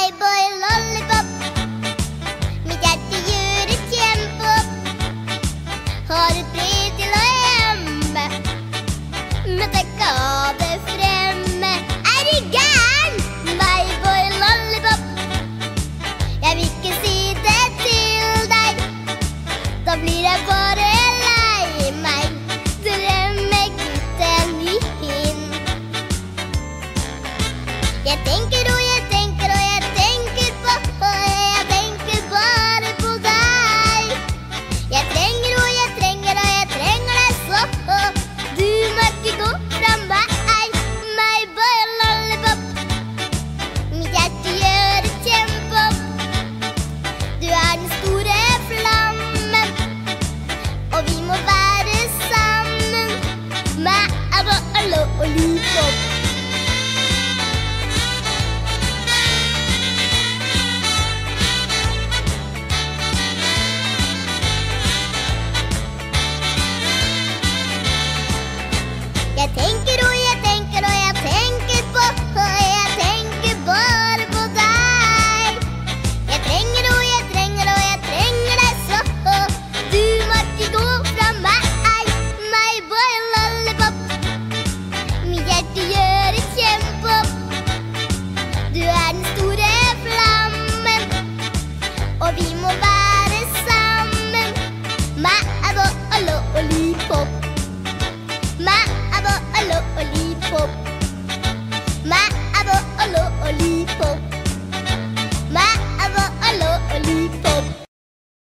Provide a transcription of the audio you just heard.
boy, lollipop. Mitt hjerte gjør et kjempehopp. Har et brev til å gjemme, men tenk av det fremme. Er du gæren? My boy, lollipop. Jeg vil ikke si det til deg, da blir jeg bare lei meg. Drømmegutten min. Jeg tenker